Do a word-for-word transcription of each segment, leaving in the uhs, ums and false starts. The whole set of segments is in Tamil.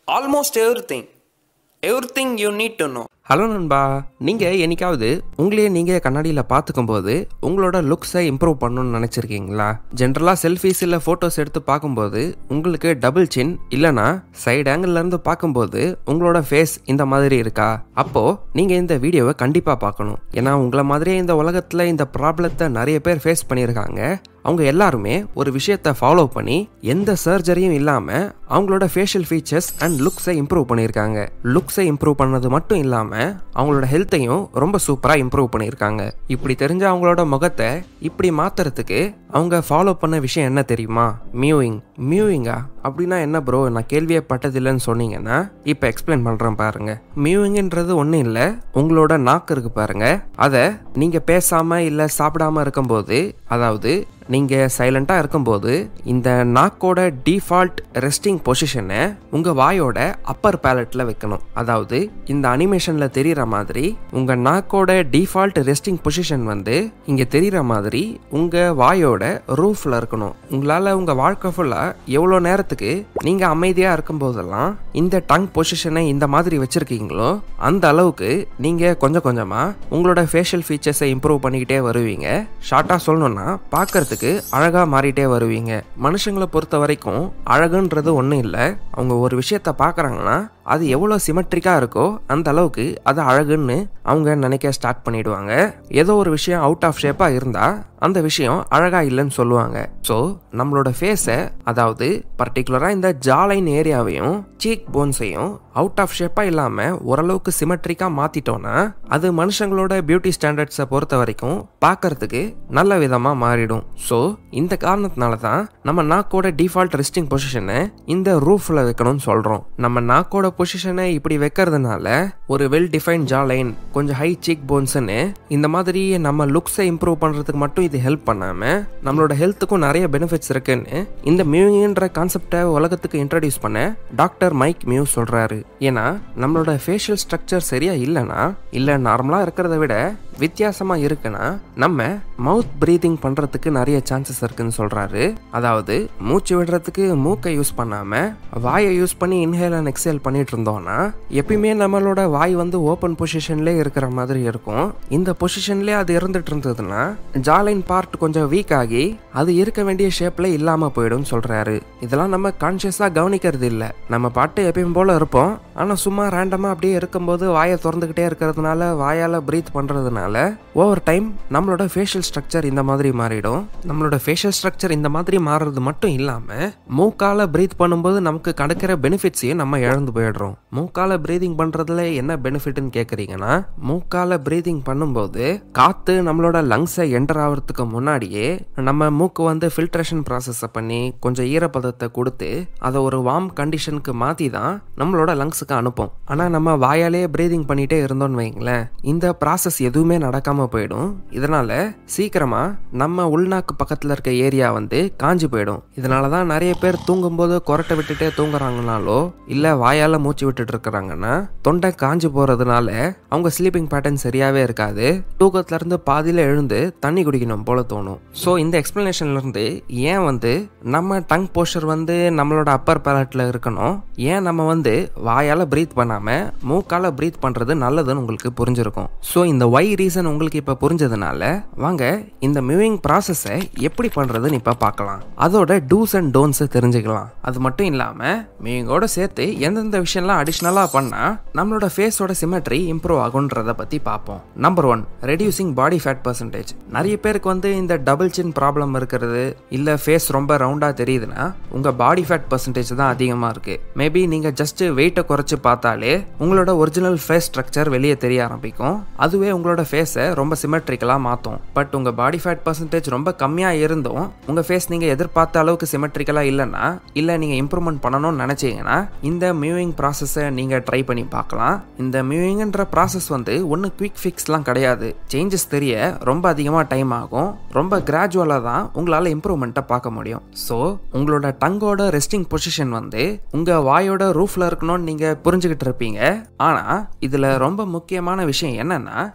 almost everything. Everything you need to know. Hello நண்பா, நீங்கள் என்னைக்காவது உங்களையே நீங்கள் கண்ணாடியில் பார்த்துக்கும் போது உங்களோட லுக்ஸை இம்ப்ரூவ் பண்ணணும்னு நினச்சிருக்கீங்களா? ஜென்ரலாக செல்ஃபீஸ் இல்லை ஃபோட்டோஸ் எடுத்து பார்க்கும்போது உங்களுக்கு டபுள் சின் இல்லைனா சைடு ஆங்கிள்லேருந்து பார்க்கும்போது உங்களோட ஃபேஸ் இந்த மாதிரி இருக்கா? அப்போது நீங்கள் இந்த வீடியோவை கண்டிப்பாக பார்க்கணும். ஏன்னா உங்களை மாதிரியே இந்த உலகத்தில் இந்த ப்ராப்ளத்தை நிறைய பேர் ஃபேஸ் பண்ணியிருக்காங்க. அவங்க எல்லாருமே ஒரு விஷயத்தை ஃபாலோ பண்ணி எந்த சர்ஜரியும் இல்லாமல் அவங்களோட ஃபேஷியல் ஃபீச்சர்ஸ் அண்ட் லுக்ஸை இம்ப்ரூவ் பண்ணியிருக்காங்க. லுக்ஸை இம்ப்ரூவ் பண்ணது மட்டும் இல்லாமல் அவங்களோட ஹெல்த்தையும் ரொம்ப சூப்பராக இம்ப்ரூவ் பண்ணியிருக்காங்க. இப்படி தெரிஞ்ச அவங்களோட முகத்தை இப்படி மாத்துறதுக்கு அவங்க ஃபாலோ பண்ண விஷயம் என்ன தெரியுமா? மியூவிங். மியூவிங்கா அப்படின்னா என்ன ப்ரோ, நான் கேள்வியே பட்டதில்லைன்னு சொன்னீங்கன்னா இப்போ எக்ஸ்பிளைன் பண்ணுறேன் பாருங்க. மியூவிங்ன்றது ஒன்றும் இல்லை, உங்களோட நாக்கு இருக்கு பாருங்க, அதை நீங்கள் பேசாமல் இல்லை சாப்பிடாமல் இருக்கும்போது, அதாவது நீங்கள் சைலண்ட்டாக இருக்கும்போது இந்த நாக்கோட டிஃபால்ட் ரெஸ்டிங் பொசிஷனை உங்கள் வாயோட அப்பர் பேலட்டில் வைக்கணும். அதாவது இந்த அனிமேஷனில் தெரிகிற மாதிரி உங்கள் நாக்கோட டிஃபால்ட் ரெஸ்டிங் பொசிஷன் வந்து இங்கே தெரிகிற மாதிரி உங்கள் வாயோட ரூஃபில் இருக்கணும். உங்களால் உங்கள் வாழ்க்கை ஃபுல்லாக எவ்வளோ நேரத்துக்கு நீங்கள் அமைதியாக இருக்கும்போதெல்லாம் இந்த டங் பொசிஷனை இந்த மாதிரி வச்சுருக்கீங்களோ அந்த அளவுக்கு நீங்கள் கொஞ்சம் கொஞ்சமாக உங்களோட ஃபேஷியல் ஃபீச்சர்ஸை இம்ப்ரூவ் பண்ணிக்கிட்டே வருவீங்க. ஷார்ட்டாக சொல்லணும்னா பார்க்கறதுக்கு அழகா மாறிட்டே வருவீங்க. மனுஷங்களை பொறுத்த வரைக்கும் அழகுன்றது ஒன்றும் இல்லை, அவங்க ஒரு விஷயத்த பார்க்குறாங்கன்னா அது எவ்வளோ சிமெட்ரிக்கா இருக்கோ அந்த அளவுக்கு அது அழகுன்னு அவங்க நினைக்க ஸ்டார்ட் பண்ணிடுவாங்க. ஏதோ ஒரு விஷயம் அவுட் ஆஃப் ஷேப்பா இருந்தா அந்த விஷயம் அழகா இல்லைன்னு சொல்லுவாங்க. ஸோ நம்மளோட ஃபேஸை, அதாவது பர்டிகுலரா இந்த ஜாலைன் ஏரியாவையும் சீக் போன்ஸையும் அவுட் ஆஃப் ஷேப்பா இல்லாம ஓரளவுக்கு சிமெட்ரிக்கா மாத்திட்டோம்னா அது மனுஷங்களோட பியூட்டி ஸ்டாண்டர்ட்ஸை பொறுத்த வரைக்கும் பார்க்கறதுக்கு நல்ல விதமா மாறிடும். ஸோ இந்த காரணத்தினால தான் நம்ம நாக்கோட டிஃபால்ட் ரெஸ்டிங் பொசிஷனை இந்த ரூஃப்ல வைக்கணும்னு சொல்றோம். நம்ம நாக்கோட பொசிஷனை இப்படி வைக்கிறதுனால ஒரு வெல் டிஃபைன் ஜா லைன், கொஞ்சம் ஹை சீக் போன்ஸ்ன்னு இந்த மாதிரி நம்ம லுக்ஸை இம்ப்ரூவ் பண்றதுக்கு மட்டும் இது ஹெல்ப் பண்ணாம நம்மளோட ஹெல்த்துக்கும் நிறைய பெனிஃபிட்ஸ் இருக்குன்னு இந்த மியூவிங்ன்ற கான்செப்டை உலகத்துக்கு இன்ட்ரடியூஸ் பண்ண டாக்டர் மைக் மியூ சொல்றாரு. ஏன்னா நம்மளோட ஃபேஷியல் ஸ்ட்ரக்சர் சரியா இல்லைன்னா, இல்லை நார்மலா இருக்கிறத விட வித்தியாசமா இருக்குன்னா நம்ம மவுத் பிரீதிங் பண்றதுக்கு நிறைய சான்சஸ் இருக்குன்னு சொல்றாரு. அதாவது மூச்சு விடுறதுக்கு மூக்கை யூஸ் பண்ணாம வாயை யூஸ் பண்ணி இன்ஹேல் அண்ட் எக்ஸேல் பண்ணிட்டு இருந்தோம்னா எப்பயுமே நம்மளோட வாய் வந்து ஓப்பன் பொசிஷன்லேயே இருக்கிற மாதிரி இருக்கும். இந்த பொசிஷன்லேயே அது இருந்துட்டு இருந்ததுன்னா ஜாலைன் பார்ட் கொஞ்சம் வீக் ஆகி அது இருக்க வேண்டிய ஷேப்ல இல்லாம போயிடும் சொல்றாரு. இதெல்லாம் நம்ம கான்சியஸா கவனிக்கிறது இல்லை. நம்ம பாட்டு எப்பயும் போல இருப்போம், ஆனா சும்மா ரேண்டமா அப்படியே இருக்கும்போது வாயை திறந்துகிட்டே இருக்கிறதுனால, வாயால பிரீத் பண்றதுனால ஓவர் டைம் நம்மளோட ஃபேஷியல் ஸ்ட்ரக்சர் இந்த மாதிரி மாறிடும். நம்மளோட ஃபேஷியல் ஸ்ட்ரக்சர் இந்த மாதிரி மாறுறது மட்டும் இல்லாம மூக்கால பிரீத் பண்ணும்போது நமக்கு கிடைக்கிற பெனிஃபிட்ஸையும் நம்ம இழந்து போயிடுறோம். மூக்கால பிரீதிங் பண்றதுல என்ன பெனிஃபிட்னு கேக்குறீங்கன்னா, மூக்கால பிரீதிங் பண்ணும்போது காத்து நம்மளோட லங்ஸை என்டர் ஆகிறதுக்கு முன்னாடியே நம்ம மூக்கு வந்து ஃபில்ட்ரேஷன் ப்ராசஸை பண்ணி கொஞ்சம் ஈரப்பதத்தை கொடுத்து அதை ஒரு வார்ம் கண்டிஷனுக்கு மாற்றி தான் நம்மளோட லங்ஸுக்கு அனுப்போம். ஆனால் நம்ம வாயாலே பிரீதிங் பண்ணிட்டே இருந்தோம்னு வைங்களேன், இந்த ப்ராசஸ் எதுவுமே நடக்காம போயிடும். இதனால சீக்கிரமா நம்ம உள்நாக்கு பக்கத்தில் இருக்க ஏரியா வந்து காஞ்சி போயிடும். இதனால தான் நிறைய பேர் தூங்கும்போது கொரட்டை விட்டுட்டே தூங்குறாங்கனாலோ இல்லை வாயால மூச்சு விட்டுட்டு இருக்கிறாங்கன்னா தொண்டை காஞ்சி போறதுனால அவங்க ஸ்லீப்பிங் பேட்டர்ன் சரியாவே இருக்காது. தூக்கத்துல இருந்து பாதியில எழுந்து தண்ணி குடிக்கணும் போல தோணும். ஸோ இந்த எக்ஸ்பிளனேஷன்ல இருந்து ஏன் வந்து நம்ம டங் போஸ்டர் வந்து நம்மளோட அப்பர் பேலட்ல இருக்கணும், ஏன் நம்ம வந்து வாயால பிரீத் பண்ணாம மூக்கால பிரீத் பண்றது நல்லதுன்னு உங்களுக்கு புரிஞ்சிருக்கும். ஸோ இந்த ஒய் ரீசன் உங்களுக்கு இப்ப புரிஞ்சதுனால வாங்க இந்த மியூவிங் ப்ராசஸை எப்படி பண்றதுன்னு இப்ப பார்க்கலாம். அதோட டூஸ் அண்ட் டோன்ஸ் தெரிஞ்சுக்கலாம். அது மட்டும் இல்லாம மியூவிங்கோட சேர்த்து எந்தெந்த விஷயம்லாம் அடிஷனலா பண்ணா நம்மளோட ஃபேஸோட சிமெட்ரி இம்ப்ரூவ் ஆகும்ன்றத பத்தி பார்ப்போம். நம்பர் ஒன், ரெடியூசிங் பாடி ஃபேட் பர்சன்டேஜ். நிறைய பேருக்கு வந்து இந்த டபுள் சின் ப்ராப்ளம் இருக்கிறது, இல்ல ஃபேஸ் ரொம்ப ரவுண்டா தெரியுதுன்னா உங்க பாடி ஃபேட் பர்சன்டேஜ் தான் அதிகமா இருக்கு. மேபி நீங்க ஜஸ்ட் வெயிட்டை குறைச்சு பார்த்தாலே உங்களோட ஒரிஜினல் ஃபேஸ் ஸ்ட்ரக்சர் வெளியே தெரிய ஆரம்பிக்கும். அதுவே உங்களோட ஃபேஸை ரொம்ப சிமெட்ரிக்கலா மாத்தும். பட் உங்க பாடி ஃபேட் பர்சன்டேஜ் ரொம்ப கம்மியா இருந்தும் உங்க ஃபேஸ் நீங்க எதிர்பார்த்த அளவுக்கு சிமெட்ரிக்கலா இல்லைன்னா, இல்ல நீங்க இம்ப்ரூவ்மெண்ட் பண்ணணும்னு நினைச்சீங்கன்னா இந்த மியூவிங் ப்ராசஸை நீங்க ட்ரை பண்ணி பார்க்கலாம். இந்த மியூவிங்ன்ற ப்ராசஸ் வந்து ஒன்னு குவிக் ஃபிக்ஸ்லாம் கிடையாது. சேஞ்சஸ் தெரிய ரொம்ப அதிகமா டைம் ஆகும். ரொம்ப கிராஜுவலா தான் உங்களால இம்ப்ரூவ்மெண்ட்டை பார்க்க முடியும். ஸோ உங்களோட டங்கோட ரெஸ்டிங் பொசிஷன் வந்து உங்க வாயோட ரூஃப்ல இருக்கணும்னு நீங்க புரிஞ்சுக்கிட்டு இருப்பீங்க. ஆனா இதுல ரொம்ப முக்கியமான விஷயம் என்னன்னா, உங்க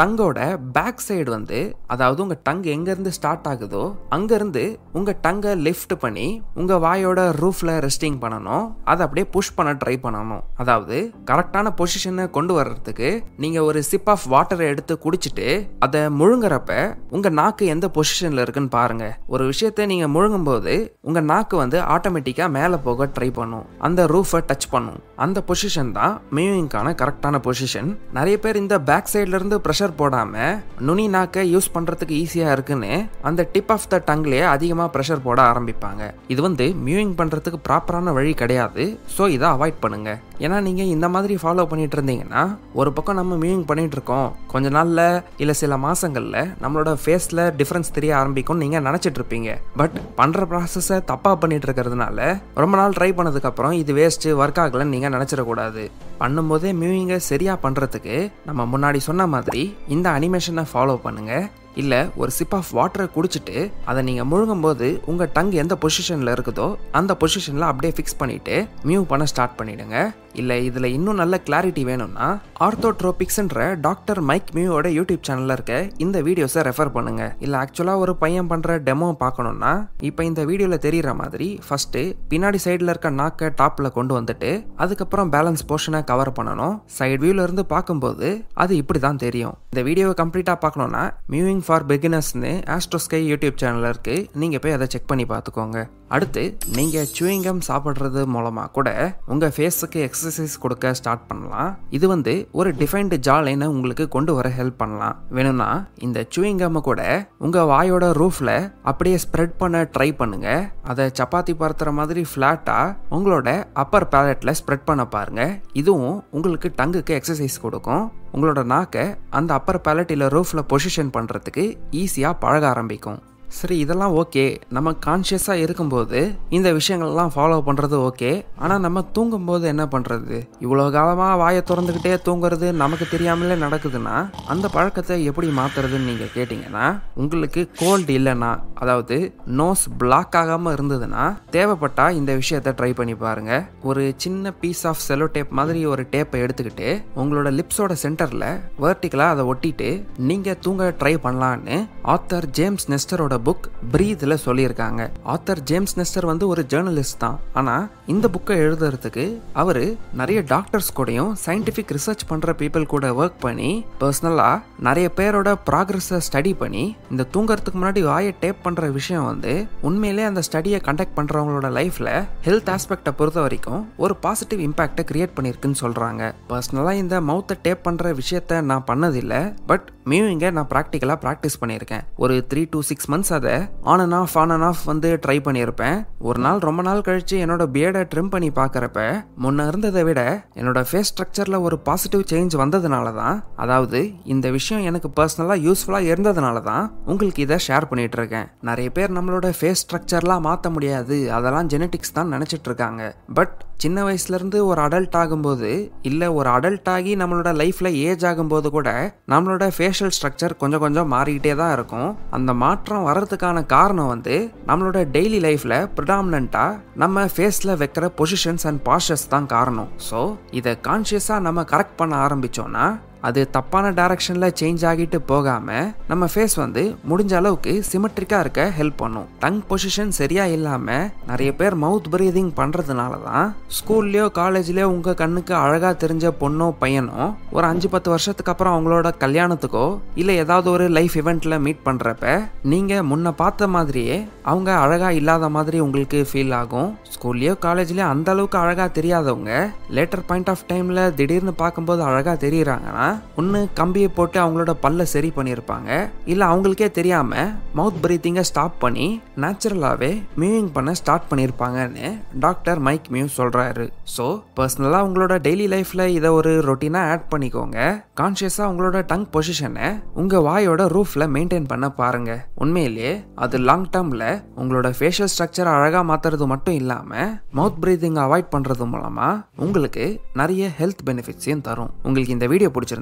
டங்கோட பேக் சைடு வந்து, அதாவது உங்க டங் எங்க இருந்து ஸ்டார்ட் ஆகுதோ அங்க இருந்து உங்க டங்கை லிஃப்ட் பண்ணி உங்க வாயோட ரூஃப்ல ரெஸ்டிங் பண்ணணும். அதை அப்படியே புஷ் பண்ண ட்ரை பண்ணணும். அதாவது கரெக்டான பொசிஷனை கொண்டு வர்றதுக்கு நீங்க ஒரு சிப் ஆஃப் வாட்டரை எடுத்து குடிச்சிட்டு அதை முழுங்குறப்ப உங்க நாக்கு எந்த பொசிஷன்ல இருக்குன்னு பாருங்க. ஒரு விஷயத்தை நீங்க முழுங்கும் போது உங்க நாக்கு வந்து ஆட்டோமேட்டிக்கா மேல போக ட்ரை பண்ணும், அந்த ரூஃபை டச் பண்ணும். அந்த பொசிஷன் தான் மியூவிங்கான கரெக்டான பொசிஷன். நிறைய பேர் இந்த பேக் சைட்ல இருந்து ப்ரெஷர் போடாம நுனி நாக்கை யூஸ் பண்றதுக்கு ஈஸியா இருக்குன்னு அந்த டிப் ஆஃப் த டங்லயே அதிகமா ப்ரெஷர் போட ஆரம்பிப்பாங்க. இது வந்து மியூவிங் பண்றதுக்கு ப்ராப்பரான வழி கிடையாது. ஸோ இதை அவாய்ட் பண்ணுங்க. ஏன்னா நீங்க இந்த மாதிரி ஃபாலோ பண்ணிட்டு இருந்தீங்கன்னா ஒரு பக்கம் நம்ம மியூவிங் பண்ணிட்டு இருக்கோம், கொஞ்ச நாள்ல இல்ல சில மாசங்கள்ல நம்மளோட ஃபேஸ்ல டிஃபரன்ஸ் தெரிய ஆரம்பிக்கும் நீங்க நினைச்சிட்டு இருப்பீங்க. பட் பண்ற ப்ராசஸை தப்பா பண்ணிட்டு இருக்கிறதுனால ரொம்ப நாள் ட்ரை பண்ணதுக்கு அப்புறம் இது வேஸ்ட், ஒர்க் ஆகலன்னு நீங்க நினைச்சிடக்கூடாது. பண்ணும்போதே மியூவிங்கை சரியா பண்றதுக்கு நம்ம முன்னாடி சொன்ன மாதிரி இந்த அனிமேஷனை ஃபாலோ பண்ணுங்க. இல்ல ஒரு சிப் ஆஃப் வாட்டரை குடிச்சிட்டு அதை நீங்க முழுங்கும் போது உங்க டங் எந்த பொசிஷன்ல இருக்குதோ அந்த பொசிஷன்ல அப்படியே ஃபிக்ஸ் பண்ணிட்டு மியூவ் பண்ண ஸ்டார்ட் பண்ணிடுங்க. இல்ல இதுல இன்னும் நல்ல கிளாரிட்டி வேணும்னா ஆர்த்தோட்ரோபிக்ஸ்ன்ற டாக்டர் மைக் மியூவோட யூடியூப் சேனல்ல இருக்க இந்த வீடியோஸை ரெஃபர் பண்ணுங்க. இல்ல ஆக்சுவலா ஒரு பையன் பண்ற டெமோ பார்க்கணும்னா இப்ப இந்த வீடியோல தெரியற மாதிரி ஃபர்ஸ்ட் பின்னாடி சைடுல இருக்க நாக்கை டாப்ல கொண்டு வந்துட்டு அதுக்கப்புறம் பேலன்ஸ் போர்ஷனை கவர் பண்ணணும். சைடு வியூல இருந்து பார்க்கும்போது அது இப்படிதான் தெரியும். இந்த வீடியோவை கம்ப்ளீட்டா பார்க்கணும்னா மியூவிங் ஃபார் பிகினர்ஸ்னு ஆஸ்ட்ரோஸ்கை யூடியூப் சேனல்ல இருக்கு, நீங்க போய் அதை செக் பண்ணி பார்த்துக்கோங்க. அடுத்து நீங்க சூயிங்கம் சாப்பிட்றது மூலமா கூட உங்க ஃபேஸுக்கு எக்ஸசைஸ் கொடுக்க ஸ்டார்ட் பண்ணலாம். இது வந்து ஒரு டிஃபைன்டு ஜா லைனை உங்களுக்கு கொண்டு வர ஹெல்ப் பண்ணலாம். வேணும்னா இந்த சூயிங்கம் கூட உங்க வாயோட ரூஃப்ல அப்படியே ஸ்ப்ரெட் பண்ண ட்ரை பண்ணுங்க. அதை சப்பாத்தி பரத்துற மாதிரி ஃபிளாட்டா உங்களோட அப்பர் பேலட்ல ஸ்ப்ரெட் பண்ண பாருங்க. இதுவும் உங்களுக்கு டங்குக்கு எக்ஸசைஸ் கொடுக்கும். உங்களோட நாக்கை அந்த அப்பர் பேலட் இல்ல ரூஃப்ல பொசிஷன் பண்றதுக்கு ஈஸியா பழக ஆரம்பிக்கும். சரி, இதெல்லாம் ஓகே. நம்ம கான்ஷியஸாக இருக்கும்போது இந்த விஷயங்கள்லாம் ஃபாலோ பண்ணுறது ஓகே. ஆனால் நம்ம தூங்கும்போது என்ன பண்ணுறது? இவ்வளோ காலமாக வாயை திறந்துக்கிட்டே தூங்குறது நமக்கு தெரியாமலே நடக்குதுன்னா அந்த பழக்கத்தை எப்படி மாற்றுறதுன்னு நீங்கள் கேட்டிங்கன்னா, உங்களுக்கு கோல்டு இல்லைன்னா, அதாவது நோஸ் பிளாக் ஆகாமல் இருந்ததுன்னா தேவைப்பட்டா இந்த விஷயத்தை ட்ரை பண்ணி பாருங்க. ஒரு சின்ன பீஸ் ஆஃப் செலோ டேப் மாதிரி ஒரு டேப்பை எடுத்துக்கிட்டு உங்களோட லிப்ஸோட சென்டரில் வெர்டிகலாக அதை ஒட்டிட்டு நீங்கள் தூங்க ட்ரை பண்ணலான்னு ஆத்தர் ஜேம்ஸ் நெஸ்டரோட புக் பிரீத்ல சொல்லியிருக்காங்க. ஆத்தர் ஜேம்ஸ் நெஸ்டர் வந்து ஒரு ஜேர்னலிஸ்ட் தான். ஆனா இந்த புக்கை எழுதுறதுக்கு அவரு நிறைய டாக்டர்ஸ் கூடயும் சயின்டிபிக் ரிசர்ச் பண்ற பீப்புள் கூட ஒர்க் பண்ணி பர்சனலா நிறைய பேரோட ப்ராக்ரஸை ஸ்டடி பண்ணி இந்த தூங்கறதுக்கு முன்னாடி வாயை டேப் பண்ற விஷயம் வந்து உண்மையிலே அந்த ஸ்டடியை கண்டக்ட் பண்றவங்களோட லைஃப்ல ஹெல்த் ஆஸ்பெக்டை பொறுத்த வரைக்கும் ஒரு பாசிட்டிவ் இம்பாக்டை கிரியேட் பண்ணிருக்குன்னு சொல்றாங்க. பர்சனலா இந்த மவுத்தை டேப் பண்ற விஷயத்த நான் பண்ணதில்லை. பட் மியூவிங்கை நான் ப்ராக்டிக்கலா ப்ராக்டிஸ் பண்ணியிருக்கேன். ஒரு த்ரீ டு சிக்ஸ் மந்த்ஸ் அதை on and off on and off வந்து ட்ரை பண்ணியிருப்பேன். ஒரு நாள் ரொம்ப நாள் கழிச்சு என்னோட பியர்டை ட்ரிம் பண்ணி பார்க்கறப்ப முன்ன இருந்ததை விட என்னோட ஃபேஸ் ஸ்ட்ரக்சர்ல ஒரு பாசிட்டிவ் சேஞ்ச் வந்ததுனால தான், அதாவது இந்த விஷயம் எனக்கு பர்சனலா யூஸ்ஃபுல்லா இருந்ததுனால தான் உங்களுக்கு இதை ஷேர் பண்ணிட்டு இருக்கேன். நிறைய பேர் நம்மளோட ஃபேஸ் ஸ்ட்ரக்சர்லாம் மாற்ற முடியாது, அதெல்லாம் ஜெனட்டிக்ஸ் தான் நினைச்சிட்டு இருக்காங்க. பட் சின்ன வயசுல இருந்து ஒரு அடல்ட் ஆகும்போது இல்ல ஒரு அடல்ட் ஆகி நம்மளோட லைஃப்ல ஏஜ் ஆகும்போது கூட நம்மளோட ஃபேஷியல் ஸ்ட்ரக்சர் கொஞ்சம் கொஞ்சம் மாறிக்கிட்டே தான் இருக்கும். அந்த மாற்றம் வர்றதுக்கான காரணம் வந்து நம்மளோட டெய்லி லைஃப்ல ப்ரிடாமினண்டா நம்ம ஃபேஸ்ல வைக்கிற பொசிஷன்ஸ் அண்ட் பாஸ்டர்ஸ் தான் காரணம். ஸோ இதை கான்ஷியஸா நம்ம கரெக்ட் பண்ண ஆரம்பிச்சோம்னா அது தப்பான டைரக்ஷன்ல சேஞ்ச் ஆகிட்டு போகாம நம்ம ஃபேஸ் வந்து முடிஞ்ச அளவுக்கு சிமெட்ரிக்கா இருக்க ஹெல்ப் பண்ணும். டங் பொசிஷன் சரியா இல்லாம நிறைய பேர் மவுத் பிரீதிங் பண்றதுனால தான் ஸ்கூல்லயோ காலேஜ்லயோ உங்க கண்ணுக்கு அழகா தெரிஞ்ச பொண்ணோ பையனோ ஒரு அஞ்சு பத்து வருஷத்துக்கு அப்புறம் அவங்களோட கல்யாணத்துக்கோ இல்ல ஏதாவது ஒரு லைஃப் இவெண்ட்ல மீட் பண்றப்ப நீங்க முன்ன பார்த்த மாதிரியே அவங்க அழகா இல்லாத மாதிரி உங்களுக்கு ஃபீல் ஆகும். ஸ்கூல்லயோ காலேஜ்லயோ அந்த அளவுக்கு அழகா தெரியாதவங்க லேட்டர் பாயிண்ட் ஆஃப் டைம்ல திடீர்னு பார்க்கும்போது அழகா தெரியுறாங்கன்னா ஒன்னு கம்பியை போட்டு அவங்களோட பல்ல சரி பண்ணியிருப்பாங்க, இல்ல அவங்களுக்கே தெரியாம மவுத் பிரீத்திங்கை ஸ்டாப் பண்ணி நேச்சுரலாவே மியூவிங் பண்ண ஸ்டார்ட் பண்ணியிருப்பாங்கன்னு டாக்டர் மைக் மியூ சொல்றாரு. ஸோ பர்சனலா உங்களோட டெய்லி லைஃப்ல இதை ஒரு ரொட்டீனா ஆட் பண்ணிக்கோங்க. கான்ஷியஸா உங்களோட டங் பொசிஷனை உங்க வாயோட ரூஃப்ல மெயின்டைன் பண்ண பாருங்க. உண்மையிலேயே அது லாங் டேர்ம்ல உங்களோட ஃபேஷியல் ஸ்ட்ரக்சர் அழகா மாத்துறது மட்டும் இல்லாம மவுத் பிரீத்திங் அவாய்ட் பண்றது மூலமா உங்களுக்கு நிறைய ஹெல்த் பெனிஃபிட்ஸையும் தரும். உங்களுக்கு இந்த வீடியோ பிடிச்சிருந்தா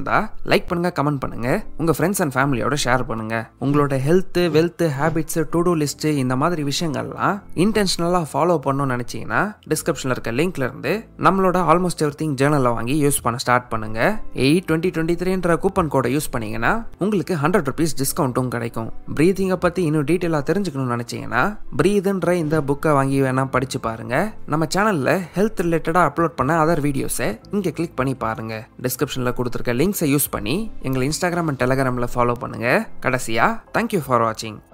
பிடிச்சிருந்தா லைக் பண்ணுங்க, கமெண்ட் பண்ணுங்க, உங்க ஃப்ரெண்ட்ஸ் அண்ட் ஃபேமிலியோட ஷேர் பண்ணுங்க. உங்களோட health, wealth, habits, to do list இந்த மாதிரி விஷயங்கள்லாம் இன்டென்ஷனலா ஃபாலோ பண்ணணும்னு நினைச்சீங்கன்னா டிஸ்கிரிப்ஷன்ல இருக்க லிங்க்ல இருந்து நம்மளோட ஆல்மோஸ்ட் எவ்ரிதிங் ஜேர்னலை வாங்கி யூஸ் பண்ண ஸ்டார்ட் பண்ணுங்க. எயிட் டுவெண்ட்டி டுவெண்ட்டி த்ரீன்ற கூப்பன் கோடை யூஸ் பண்ணீங்கன்னா உங்களுக்கு ஹண்ட்ரட் ருபீஸ் டிஸ்கவுண்ட்டும் கிடைக்கும். பிரீதிங்கை பத்தி இன்னும் டீட்டெயிலாக தெரிஞ்சுக்கணும்னு நினைச்சீங்கன்னா பிரீத்ன்ற இந்த புக்கை வாங்கி வேணா படிச்சு பாருங்க. நம்ம சேனல்ல ஹெல்த் ரிலேட்டடா அப்லோட் பண்ண அதர் வீடியோஸை இங்க கிளிக் பண்ணி பாருங்க. டிஸ்கிரிப்ஷன்ல கொடுத்துருக்க லிங்க்ஸை யூஸ் பண்ணி எங்களை இன்ஸ்டாகிராம் அண்ட் டெலிகிராம்ல ஃபாலோ பண்ணுங்க. கடைசியா தேங்க்யூ ஃபார் வாட்சிங்.